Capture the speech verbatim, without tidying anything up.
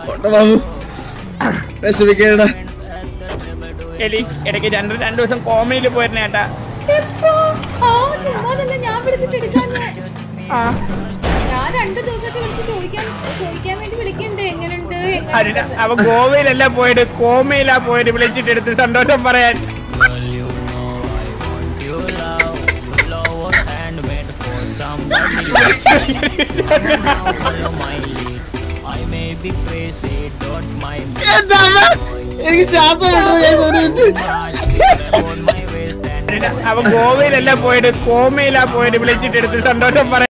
ബാബു വിഷമിക്കേണ്ട. എലി ഇടയ്ക്ക് രണ്ട് രണ്ടു ദിവസം കോമയില് പോയിരുന്ന ഏട്ടാ. അവ ഗോവയിലല്ല പോയിട്ട് കോമയിലാ പോയിട്ട് വിളിച്ചിട്ട് എടുത്ത് സന്തോഷം പറയാൻ. എനിക്ക് ശ്വാസം അവ ഗോവയിലല്ല പോയിട്ട് കോമയിലാ പോയിട്ട് വിളിച്ചിട്ട് എടുത്ത് സന്തോഷം പറയാൻ.